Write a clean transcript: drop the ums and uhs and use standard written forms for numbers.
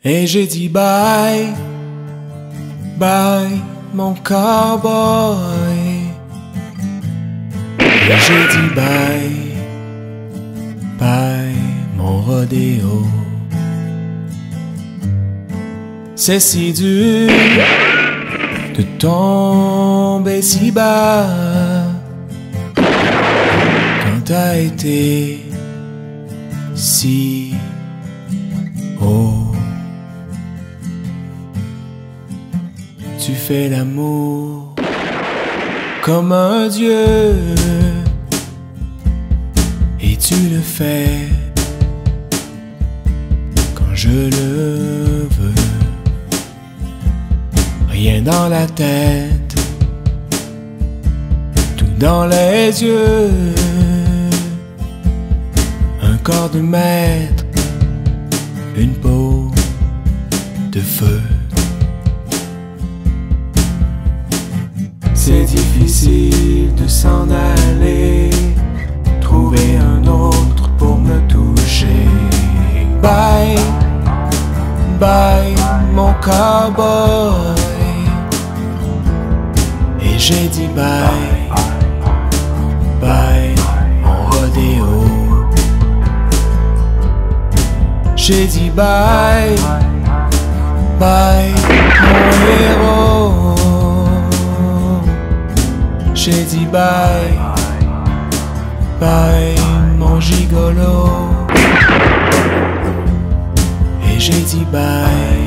Et j'ai dit bye, bye mon cowboy. Et j'ai dit bye, bye mon rodéo. C'est si dur de tomber si bas quand t'as été si haut. Tu fais l'amour comme un dieu et tu le fais quand je le veux. Rien dans la tête, tout dans les yeux. Un corps de maître, une peau de feu. C'est difficile de s'en aller, trouver un autre pour me toucher. Bye, bye mon cowboy. Et j'ai dit bye, bye mon rodéo. J'ai dit bye, bye mon héros. J'ai dit bye, bye mon gigolo. Et j'ai dit bye.